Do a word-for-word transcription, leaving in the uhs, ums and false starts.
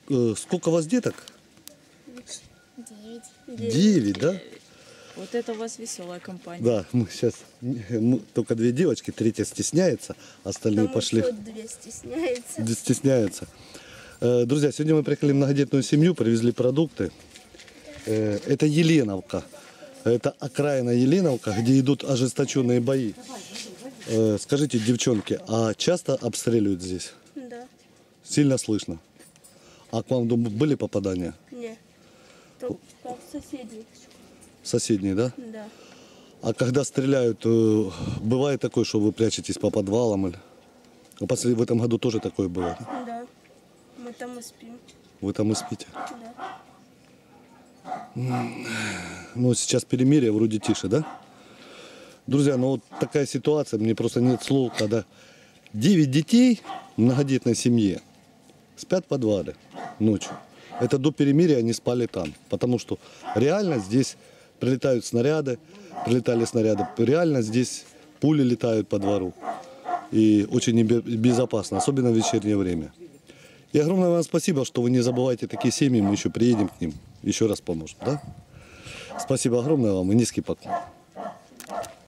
э, сколько у вас деток? Девять. Девять, да? Вот это у вас веселая компания. Да, мы сейчас мы, только две девочки, третья стесняется, остальные Потому пошли. что две стесняется. Стесняются. Э, Друзья, сегодня мы приехали в многодетную семью, привезли продукты. Э, Это Еленовка. Это окраина Еленовка, где идут ожесточенные бои. Э, Скажите, девчонки, а часто обстреливают здесь? Да. Сильно слышно. А к вам дома были попадания? Не. Только в соседей. Соседние, да? Да. А когда стреляют, э, бывает такое, что вы прячетесь по подвалам? Или... А после- В этом году тоже такое было? Да? Да. Мы там и спим. Вы там и спите? Да. Ну, сейчас перемирие, вроде тише, да? Друзья, ну вот такая ситуация, мне просто нет слов, когда девять детей в многодетной семье спят в подвале ночью. Это до перемирия они спали там, потому что реально здесь прилетают снаряды, прилетали снаряды, реально здесь пули летают по двору. И очень небезопасно, особенно в вечернее время. И огромное вам спасибо, что вы не забывайте такие семьи, мы еще приедем к ним, еще раз поможем, да? Спасибо огромное вам и низкий поклон.